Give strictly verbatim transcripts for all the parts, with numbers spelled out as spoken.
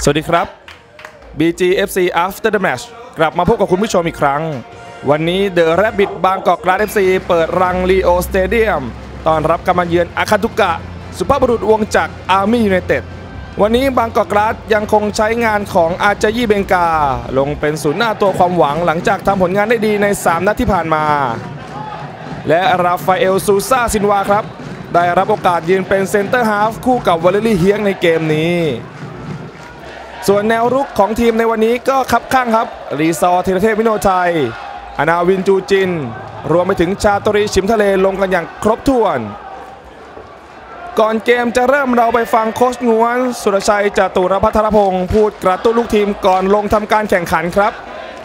สวัสดีครับ บี จี เอฟ ซี After the Match กลับมาพบกับคุณผู้ชมอีกครั้งวันนี้ The Rabbit บางกอกกราส เอฟ ซี เปิดรัง Leo Stadium ต้อนรับการมาเยือนอาคันตุกะสุภาพบุรุษวงจักร Army United วันนี้บางกอกกราสยังคงใช้งานของอาจายีเบงกาลงเป็นศูนย์หน้าตัวความหวังหลังจากทำผลงานได้ดีในสามนัดที่ผ่านมาและราฟาเอลซูซาซินวาครับได้รับโอกาสยืนเป็นเซนเตอร์ฮาฟคู่กับวาเลรี่เฮียงในเกมนี้ส่วนแนวรุกของทีมในวันนี้ก็คับข้างครับรีซอร์ธีรเทพวิโนชัยอนาวินจูจินรวมไปถึงชาตรีชิมทะเลลงกันอย่างครบถ้วนก่อนเกมจะเริ่มเราไปฟังโค้ชง้วนสุรชัยจตุรพัทรพงศ์พูดกระตุ้นลูกทีมก่อนลงทำการแข่งขันครับ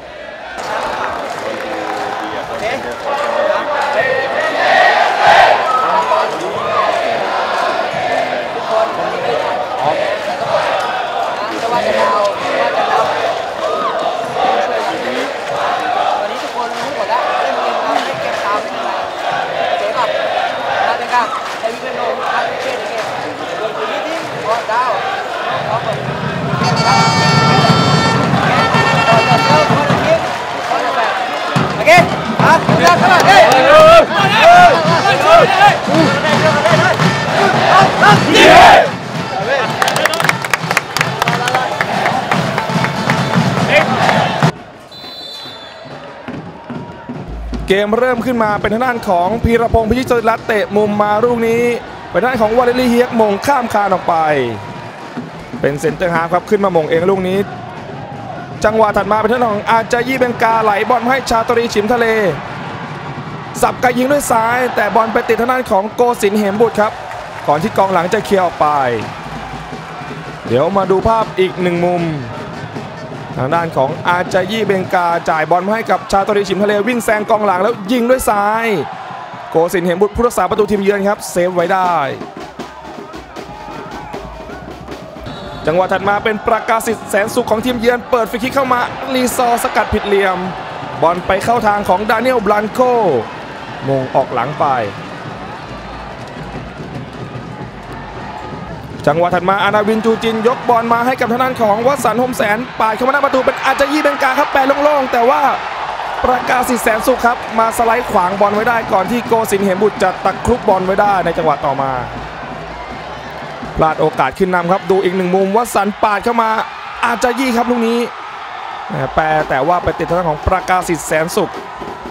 เกมเริ่มขึ้นมาเป็นทางด้านของพีรพงศ์พิชิตโชติรัตน์เตะมุมมาลูกนี้เป็นทางด้านของวาเลรี่เฮียกมงข้ามคานออกไปเป็นเซนเตอร์ฮาฟครับขึ้นมามงเองลูกนี้จังหวะถัดมาเป็นทางด้านของอาจายีเบงกาไหลบอลให้ชาตรีฉิมทะเลสับกระยิงด้วยซ้ายแต่บอลไปติดทางด้านของโกสินทร์เหมบุตรครับก่อนที่กองหลังจะเคลียร์ออกไปเดี๋ยวมาดูภาพอีกหนึ่งมุมทางด้านของอาจายีเบงกาจ่ายบอลมาให้กับชาตรีฉิมทะเลวิ่งแซงกองหลังแล้วยิงด้วยซ้ายโกสินทร์เหมบุตรผู้รักษาประตูทีมเยือนครับเซฟไว้ได้จังหวะถัดมาเป็นประกาศสิทธิ์แสนสุขของทีมเยือนเปิดฟรีคิกเข้ามาลีซอร์สกัดผิดเหลี่ยมบอลไปเข้าทางของดานิเอลบลันโกมงออกหลังไปจังหวะถัดมาอานาวินจูจินยกบอลมาให้กับทางด้านของวสันต์ โฮมแสนปาดเข้ามาหน้าประตูเป็นอาจายีเบงกาครับแปรโล่งๆแต่ว่าประกาศสิทธิ์แสนสุขครับมาสไลด์ขวางบอลไว้ได้ก่อนที่โกสินทร์เหมบุตรจะตะครุบบอลไว้ได้ในจังหวะต่อมาพลาดโอกาสขึ้นนำครับดูอีกหนึ่งมุมวสันต์ปาดเข้ามาอาจายีครับลูกนี้แปรแต่ว่าไปติดทางด้านของประกาศสิทธิ์แสนสุข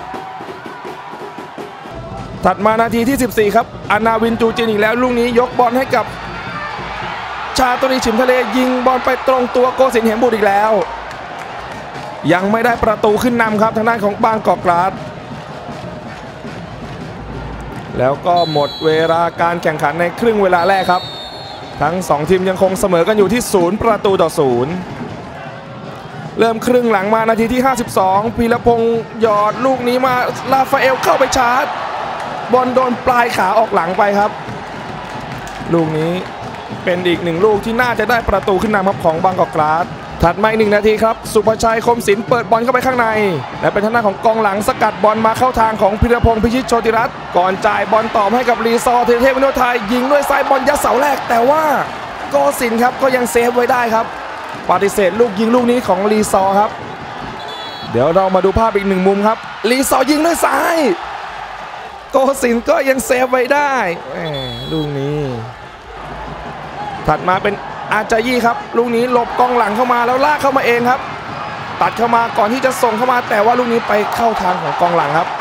ถัดมานาทีที่สิบสี่ครับอานาวินจูจินอีกแล้วลูกนี้ยกบอลให้กับชาตรีฉิมทะเลยิงบอลไปตรงตัวโกสินทร์เหมบุตรอีกแล้วยังไม่ได้ประตูขึ้นนำครับทางด้านของบางกอกกราสแล้วก็หมดเวลาการแข่งขันในครึ่งเวลาแรกครับทั้งสองทีมยังคงเสมอกันอยู่ที่ศูนย์ประตูต่อศูนย์เริ่มครึ่งหลังมานาทีที่ห้าสิบสองพีรพงศ์หยอดลูกนี้มาลาฟาเอลเข้าไปชาร์จบอลโดนปลายขาออกหลังไปครับลูกนี้เป็นอีกหนึ่งลูกที่น่าจะได้ประตูขึ้นนำครับของบางกอกกราสถัดมาอีกหนึ่งนาทีครับสุภชัยคมศิลป์เปิดบอลเข้าไปข้างในและเป็นทางด้านของกองหลังสกัดบอลมาเข้าทางของพีรพงศ์พิชิตโชติรัตน์ก่อนจ่ายบอลต่อให้กับรีซอร์ธีรเทพวิโนชัยยิงด้วยซ้ายบอลยัดเสาแรกแต่ว่าโกสินทร์ครับก็ยังเซฟไว้ได้ครับปฏิเสธลูกยิงลูกนี้ของรีซอร์ครับเดี๋ยวเรามาดูภาพอีกหนึ่งมุมครับรีซอร์ยิงด้วยซ้ายโกสินทร์ก็ยังเซฟไว้ได้ลูกนี้ถัดมาเป็นอาจายีครับลูกนี้หลบกองหลังเข้ามาแล้วลากเข้ามาเองครับตัดเข้ามาก่อนที่จะส่งเข้ามาแต่ว่าลูกนี้ไปเข้าทางของกองหลังครับ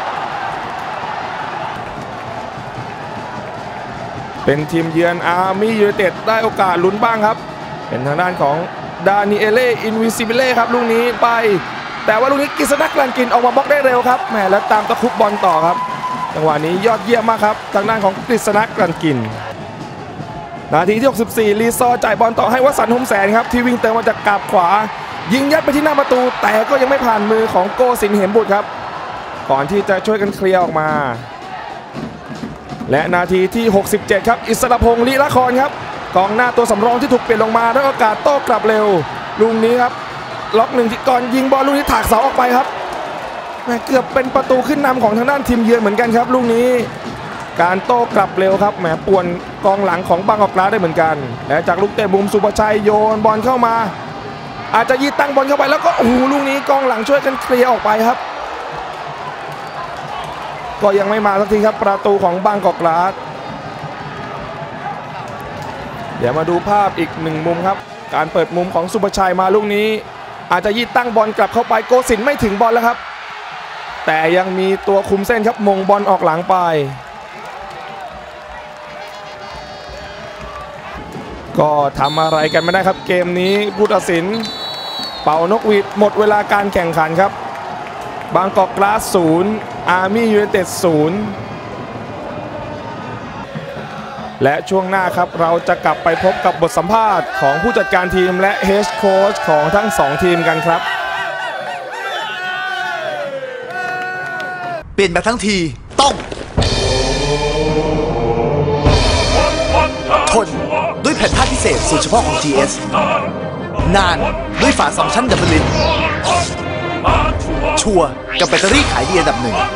เป็นทีมเยือนอาร์มี่ยูไนเต็ดได้โอกาสลุ้นบ้างครับเป็นทางด้านของดานิเอเล่อินวิซิเบเล่ครับลูกนี้ไปแต่ว่าลูกนี้กฤษณักกลั่นกลิ่นออกมาบล็อกได้เร็วครับแหมแล้วตามตะคุบบอลต่อครับจังหวะนี้ยอดเยี่ยมมากครับทางด้านของกฤษณักกลั่นกลิ่นนาทีที่หกสิบสี่รีซอร์จ่ายบอลต่อให้วสันต์ โฮมแสนครับที่วิ่งเติมมาจากกาบขวายิงยัดไปที่หน้าประตูแต่ก็ยังไม่ผ่านมือของโกสินทร์เหมบุตรครับก่อนที่จะช่วยกันเคลียร์ออกมาและนาทีที่หกสิบเจ็ดครับอิสระพงษ์ลีละครครับกองหน้าตัวสำรองที่ถูกเปลี่ยนลงมาได้โอกาสโต้กลับเร็วลูกนี้ครับล็อกหนึ่งที่ก่อนยิงบอลลูกนี้ถากเสาออกไปครับเกือบเป็นประตูขึ้นนำของทางด้านทีมเยือนเหมือนกันครับลูกนี้ การโต้กลับเร็วครับแหมป่วนกองหลังของบางกอกกราสได้เหมือนกันและจากลูกเตะมุมสุภชัยโยนบอลเข้ามาอาจจะยิงตั้งบอลเข้าไปแล้วก็โอ้โหลูกนี้กองหลังช่วยกันเคลียร์ออกไปครับก็ยังไม่มาสักทีครับประตูของบางกอกกลาสเดี๋ยวมาดูภาพอีกหนึ่งมุมครับการเปิดมุมของสุภชัยมาลูกนี้อาจจะยิงตั้งบอลกลับเข้าไปโกสินทร์ไม่ถึงบอลแล้วครับแต่ยังมีตัวคุมเส้นครับมงบอลออกหลังไปก็ทำอะไรกันไม่ได้ครับเกมนี้ผู้ตัดสินเป่านกหวีดหมดเวลาการแข่งขันครับบางกอกกลาสศูนย์อาร์มี่ยูไนเต็ดศูนย์และช่วงหน้าครับเราจะกลับไปพบกับบทสัมภาษณ์ของผู้จัดการทีมและเฮดโค้ชของทั้งสองทีมกันครับเปลี่ยนแบบทั้งทีต้องทนด้วยแผ่นผ้าพิเศษสูตรเฉพาะของ จี เอส นานด้วยฝาสองชั้นดับเบิลลินชัวร์กับแบตเตอรี่ขายดีอันดับหนึ่ง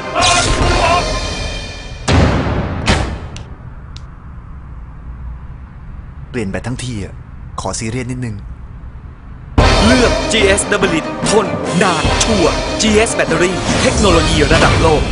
เปลี่ยนแบตทั้งทีอ่ะขอซีเรียสนิดนึงเลือก จี เอส Double Lid ทนนานชัวร์ จี เอส แบตเตอรี่เทคโนโลยีระดับโลก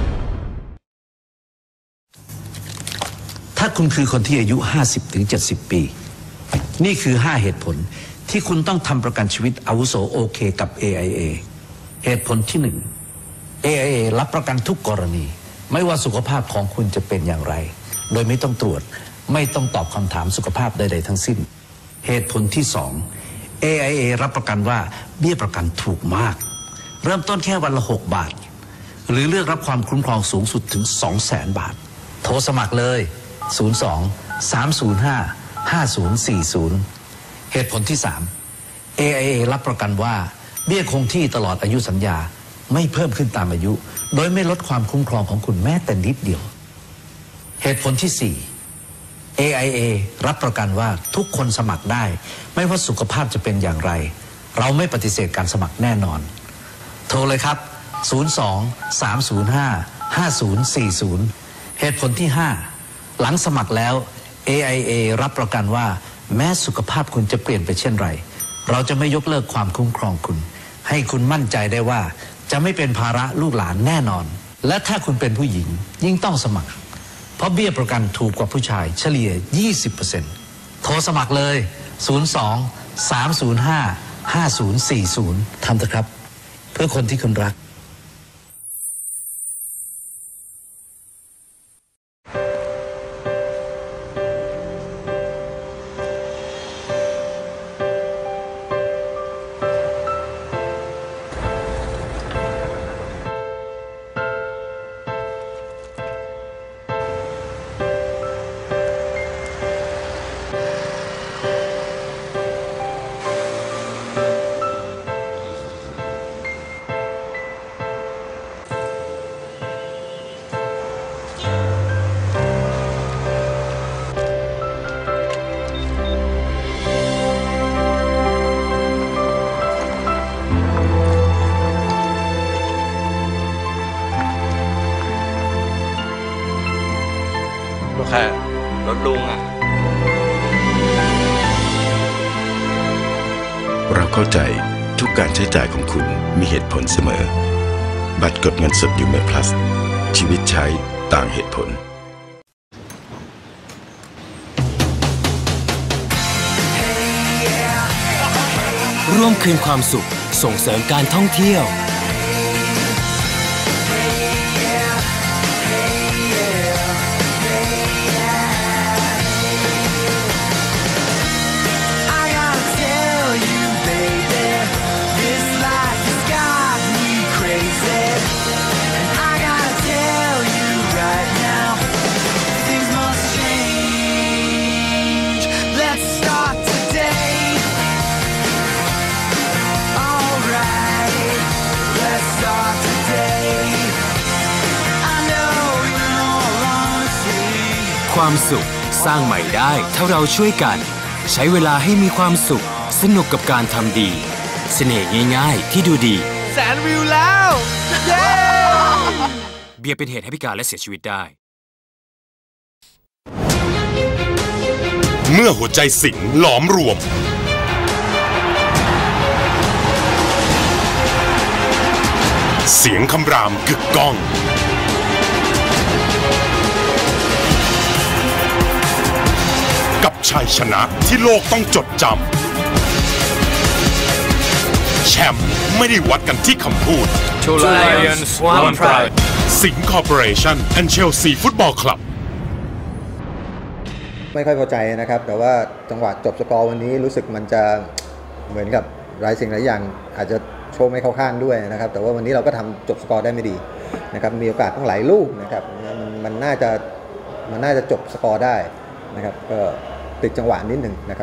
ถ้าคุณคือคนที่อายุ ห้าสิบถึงเจ็ดสิบ ปีนี่คือห้าเหตุผลที่คุณต้องทำประกันชีวิตอาวุโสโอเคกับ เอ ไอ เอ เหตุผลที่หนึ่ง เอ ไอ เอ รับประกันทุกกรณีไม่ว่าสุขภาพของคุณจะเป็นอย่างไรโดยไม่ต้องตรวจไม่ต้องตอบคำถามสุขภาพใดๆทั้งสิ้นเหตุผลที่สอง เอ ไอ เอ รับประกันว่าเบี้ยประกันถูกมากเริ่มต้นแค่วันละหกบาทหรือเลือกรับความคุ้มครองสูงสุดถึง สองแสน บาทโทรสมัครเลยศูนย์ สอง สาม ศูนย์ ห้า ห้า ศูนย์ สี่ ศูนย์เหตุผลที่สาม เอ ไอ เอ รับประกันว่าเบี้ยคงที่ตลอดอายุสัญญาไม่เพิ่มขึ้นตามอายุโดยไม่ลดความคุ้มครองของคุณแม้แต่นิดเดียวเหตุผลที่สี่ เอ ไอ เอ รับประกันว่าทุกคนสมัครได้ไม่ว่าสุขภาพจะเป็นอย่างไรเราไม่ปฏิเสธการสมัครแน่นอนโทรเลยครับศูนย์ สอง สาม ศูนย์ ห้า ห้า ศูนย์ สี่ ศูนย์เหตุผลที่ห้าหลังสมัครแล้ว เอ ไอ เอ รับประกันว่าแม้สุขภาพคุณจะเปลี่ยนไปเช่นไรเราจะไม่ยกเลิกความคุ้มครองคุณให้คุณมั่นใจได้ว่าจะไม่เป็นภาระลูกหลานแน่นอนและถ้าคุณเป็นผู้หญิงยิ่งต้องสมัครเพราะเบี้ยประกันถูกกว่าผู้ชายเฉลี่ย ยี่สิบเปอร์เซ็นต์ โทรสมัครเลยศูนย์ สอง สาม ศูนย์ ห้า ห้า ศูนย์ สี่ ศูนย์ทำเถอะครับเพื่อคนที่คุณรักแค่รถลุงอ่ะเราเข้าใจทุกการใช้จ่ายของคุณมีเหตุผลเสมอบัตรกดเงินสดยูเมพลัสชีวิตใช้ต่างเหตุผลร่วมคืนความสุขส่งเสริมการท่องเที่ยวความสุขสร้างใหม่ได้ถ้าเราช่วยกันใช้เวลาให้มีความสุขสนุกกับการทำดีเสน่ห์ง่ายๆที่ดูดีแสนวิวแล้วเย้เบียร์เป็นเหตุให้พิการและเสียชีวิตได้เมื่อหัวใจสิงหลอมรวมเสียงคำรามกึกก้องกับชัยชนะที่โลกต้องจดจำแชมป์ไม่ได้วัดกันที่คำพูด Two Lions One Pride สิงห์คอร์ปอเรชั่นแอนด์เชลซีฟุตบอลคลับไม่ค่อยพอใจนะครับแต่ว่าจังหวะจบสกอร์วันนี้รู้สึกมันจะเหมือนกับหลายสิ่งหลายอย่างอาจจะโชว์ไม่เข้าข้างด้วยนะครับแต่ว่าวันนี้เราก็ทำจบสกอร์ได้ไม่ดีนะครับมีโอกาสทั้งหลายลูกนะครับมันมันน่าจะมันน่าจะจบสกอร์ได้นะครับก็ติดจังหวะนิดหนึ่งนะครับ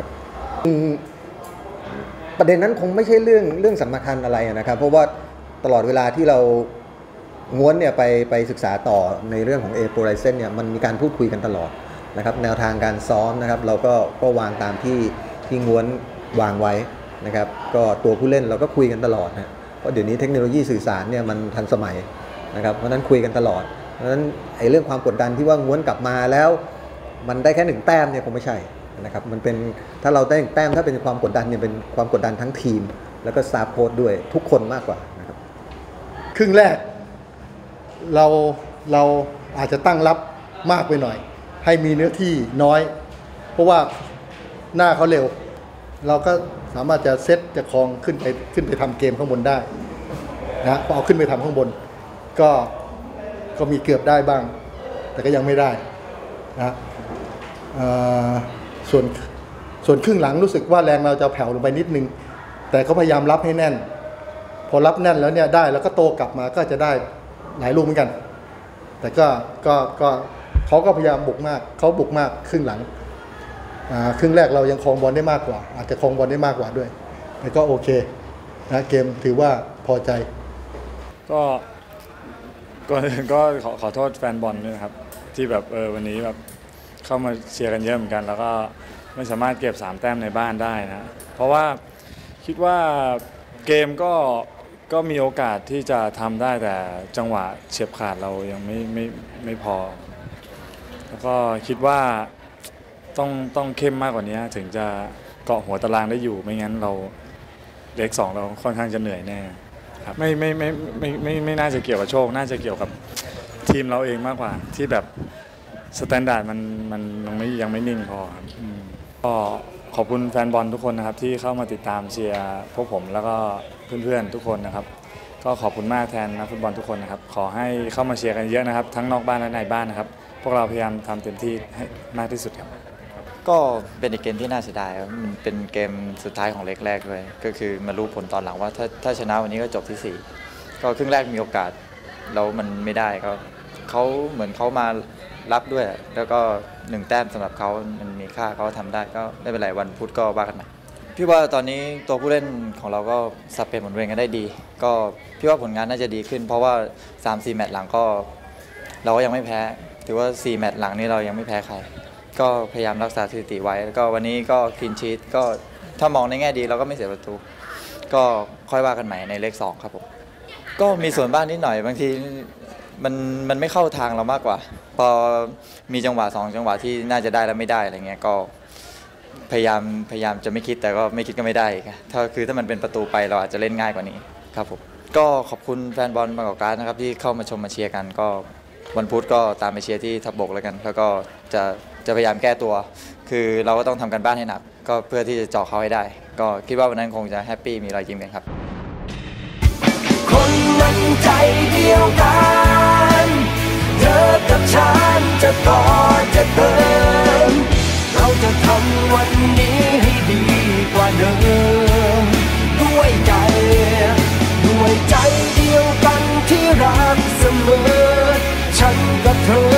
ประเด็นนั้นคงไม่ใช่เรื่องเรื่องสำคัญอะไรนะครับเพราะว่าตลอดเวลาที่เราง้วนเนี่ยไปไปศึกษาต่อในเรื่องของ A Pro License เนี่ยมันมีการพูดคุยกันตลอดนะครับแนวทางการซ้อมนะครับเราก็ก็วางตามที่ที่ง้วนวางไว้นะครับก็ตัวผู้เล่นเราก็คุยกันตลอดนะเพราะเดี๋ยวนี้เทคโนโลยีสื่อสารเนี่ยมันทันสมัยนะครับเพราะนั้นคุยกันตลอดเพราะนั้นไอ้เรื่องความกดดันที่ว่าง้วนกลับมาแล้วมันได้แค่หนึ่งแต้มเนี่ยคงไม่ใช่นะครับมันเป็นถ้าเราได้หนึ่งแต้มถ้าเป็นความกดดันเนี่ยเป็นความกดดันทั้งทีมแล้วก็สตาฟโค้ชด้วยทุกคนมากกว่านะครับครึ่งแรกเราเราอาจจะตั้งรับมากไปหน่อยให้มีเนื้อที่น้อยเพราะว่าหน้าเขาเร็วเราก็สามารถจะเซตจะคลองขึ้นไปขึ้นไปทำเกมข้างบนได้นะพอเอาขึ้นไปทำข้างบนก็ก็มีเกือบได้บ้างแต่ก็ยังไม่ได้นะส่วนส่วนครึ่งหลังรู้สึกว่าแรงเราจะแผ่วลงไปนิดนึงแต่เขาพยายามรับให้แน่นพอรับแน่นแล้วเนี่ยได้แล้วก็โตกลับมาก็จะได้หลายลูกเหมือนกันแต่ก็ก็ก็เขาก็พยายามบุกมากเขาบุกมากครึ่งหลังครึ่งแรกเรายังครองบอลได้มากกว่าอาจจะครองบอลได้มากกว่าด้วยแต่ก็โอเคนะเกมถือว่าพอใจก็ก็ก็ขอขอโทษแฟนบอลด้วยนะครับที่แบบเออวันนี้แบบเข้ามาเชียร์กันเยอะเหมือนกันแล้วก็ไม่สามารถเก็บสามแต้มในบ้านได้นะเพราะว่าคิดว่าเกมก็ก็มีโอกาสที่จะทำได้แต่จังหวะเฉียบขาดเรายังไม่ไม่ไม่พอแล้วก็คิดว่าต้องต้องเข้มมากกว่านี้ถึงจะเกาะหัวตารางได้อยู่ไม่งั้นเราเลขสองเราค่อนข้างจะเหนื่อยแน่ครับไม่ไม่ไม่ไม่ไม่ไม่น่าจะเกี่ยวกับโชคน่าจะเกี่ยวกับทีมเราเองมากกว่าที่แบบสแตนดาร์ดมันมันยังไม่ยังไม่นิ่งพอครับก็ขอบคุณแฟนบอลทุกคนนะครับที่เข้ามาติดตามเชียร์พวกผมแล้วก็เพื่อนๆทุกคนนะครับก็ขอบคุณมากแทนนักฟุตบอลทุกคนนะครับขอให้เข้ามาเชียร์กันเยอะนะครับทั้งนอกบ้านและในบ้านนะครับพวกเราพยายามทำเต็มที่ให้มากที่สุดครับก็เป็นอีกเกมที่น่าเสียดายครับมันเป็นเกมสุดท้ายของเล็กแรกด้วยก็คือมารู้ผลตอนหลังว่าถ้าถ้าชนะวันนี้ก็จบที่สี่ก็ครึ่งแรกมีโอกาสแล้วมันไม่ได้ก็เขาเหมือนเขามารับด้วยแล้วก็หนึ่งแต้มสำหรับเขามันมีค่าเขาทำได้ก็ไม่เป็นไรวันพุธก็ว่ากันใหม่พี่ว่าตอนนี้ตัวผู้เล่นของเราก็สับเปลี่ยนหมุนเวียนกันได้ดีก็พี่ว่าผลงานน่าจะดีขึ้นเพราะว่า สามสี่ แมตช์หลังก็เราก็ยังไม่แพ้ถือว่าสี่แมตช์หลังนี้เรายังไม่แพ้ใครก็พยายามรักษาสถิติไว้แล้วก็วันนี้ก็คลีนชีทก็ถ้ามองในแง่ดีเราก็ไม่เสียประตูก็ค่อยว่ากันใหม่ในเลขสองครับผมก็มีส่วนบ้างนิดหน่อยบางทีมันมันไม่เข้าทางเรามากกว่าพอมีจังหวะสองจังหวะที่น่าจะได้แล้วไม่ได้อะไรเงี้ยก็พยายามพยายามจะไม่คิดแต่ก็ไม่คิดก็ไม่ได้ถ้าคือถ้ามันเป็นประตูไปเราอาจจะเล่นง่ายกว่านี้ครับผมก็ขอบคุณแฟนบอลบางกอกการ์ดนะครับที่เข้ามาชมมาเชียร์กันก็วันพุธก็ตามไปเชียร์ที่ทับบกแล้วกันแล้วก็จะจะพยายามแก้ตัวคือเราก็ต้องทำกันบ้านให้หนักก็เพื่อที่จะเจาะเขาให้ได้ก็คิดว่าวันนั้นคงจะแฮปปี้มีรอยยิ้มกันครับคนมันใจเดียวกันเธอกับฉันจะต่อจะเติมเราจะทำวันนี้ให้ดีกว่าเดิมด้วยใจด้วยใจเดียวกันที่รักเสมอฉันกับเธอ